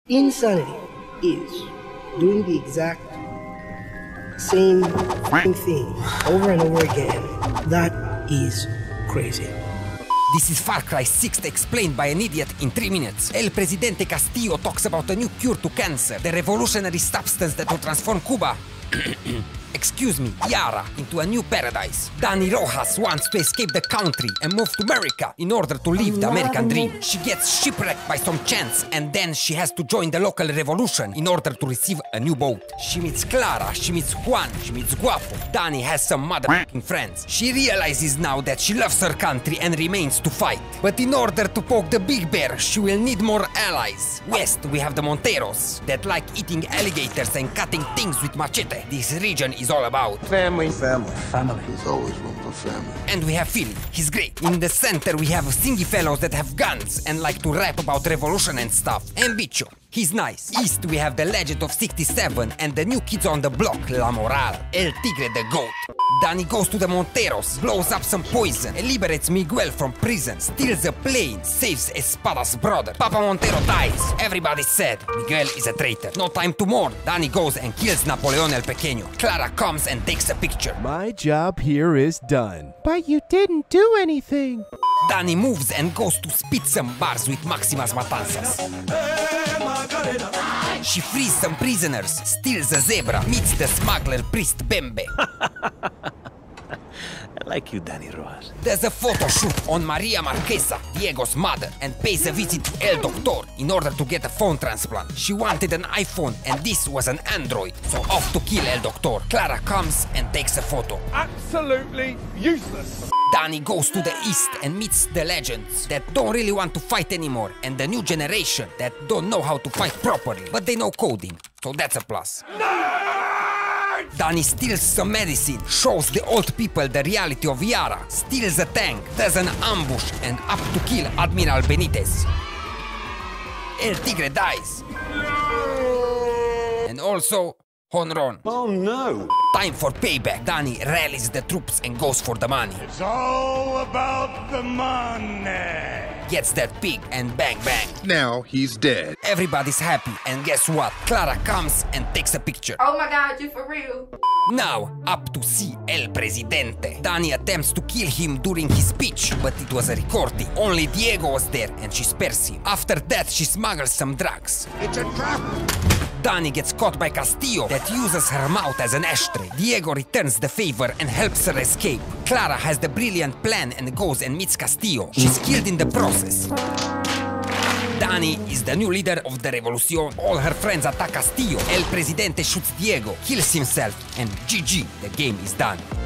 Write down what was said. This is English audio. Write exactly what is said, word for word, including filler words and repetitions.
Insanity is doing the exact same thing over and over again. That is crazy. This is Far Cry six explained by an idiot in three minutes. El Presidente Castillo talks about a new cure to cancer, the revolutionary substance that will transform Cuba excuse me, Yara, into a new paradise. Dani Rojas wants to escape the country and move to America in order to live the American dream. She gets shipwrecked by some chance and then she has to join the local revolution in order to receive a new boat. She meets Clara, she meets Juan, she meets Guapo. Dani has some motherfucking friends. She realizes now that she loves her country and remains to fight. But in order to poke the big bear, she will need more allies. West, we have the Monteros, that like eating alligators and cutting things with machete. This region is all about family. Family. Family. There's always room for family. And we have Phil, he's great. In the center we have singy fellows that have guns and like to rap about revolution and stuff. And Bicho, he's nice. East we have the legend of sixty-seven and the new kids on the block, La Moral. El Tigre the goat. Dani goes to the Monteros, blows up some poison, liberates Miguel from prison, steals a plane, saves Espada's brother. Papa Montero dies. Everybody's sad. Miguel is a traitor. No time to mourn. Dani goes and kills Napoleon el Pequeño. Clara comes and takes a picture. My job here is done. But you didn't do anything. Dani moves and goes to spit some bars with Maximas Matanzas. She frees some prisoners, steals a zebra, meets the smuggler priest Bembe. I like you, Dani Rojas. There's a photo shoot on Maria Marquesa, Diego's mother, and pays a visit to El Doctor in order to get a phone transplant. She wanted an iPhone and this was an Android, so off to kill El Doctor. Clara comes and takes a photo. Absolutely useless. Dani goes to the east and meets the legends that don't really want to fight anymore and the new generation that don't know how to fight properly, but they know coding, so that's a plus. Dani steals some medicine, shows the old people the reality of Yara, steals a tank, does an ambush, and up to kill Admiral Benitez. El Tigre dies. And also, Honron. Oh no! Time for payback. Dani rallies the troops and goes for the money. It's all about the money! Gets that pig and bang bang. Now he's dead. Everybody's happy and guess what? Clara comes and takes a picture. Oh my god, you for real? Now, up to see El Presidente. Dani attempts to kill him during his speech, but it was a recording. Only Diego was there and she spares him. After that, she smuggles some drugs. It's a trap. Dani gets caught by Castillo that uses her mouth as an ashtray. Diego returns the favor and helps her escape. Clara has the brilliant plan and goes and meets Castillo. She's killed in the process. Dani is the new leader of the revolution. All her friends attack Castillo. El Presidente shoots Diego, kills himself, and G G, the game is done.